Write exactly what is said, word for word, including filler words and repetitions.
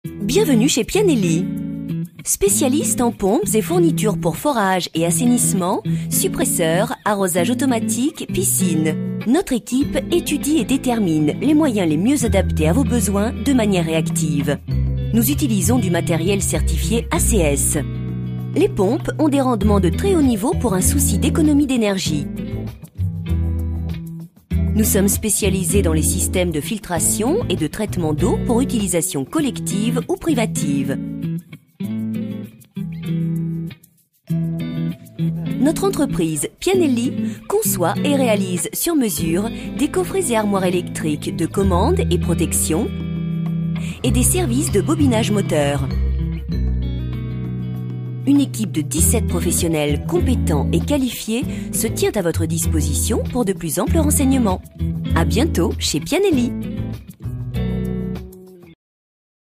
Bienvenue chez Pianelli. Spécialiste en pompes et fournitures pour forage et assainissement, suppresseurs, arrosage automatique, piscine. Notre équipe étudie et détermine les moyens les mieux adaptés à vos besoins de manière réactive. Nous utilisons du matériel certifié A C S. Les pompes ont des rendements de très haut niveau pour un souci d'économie d'énergie. Nous sommes spécialisés dans les systèmes de filtration et de traitement d'eau pour utilisation collective ou privative. Notre entreprise Pianelli conçoit et réalise sur mesure des coffrets et armoires électriques de commande et protection et des services de bobinage moteur. Une équipe de dix-sept professionnels compétents et qualifiés se tient à votre disposition pour de plus amples renseignements. À bientôt chez Pianelli.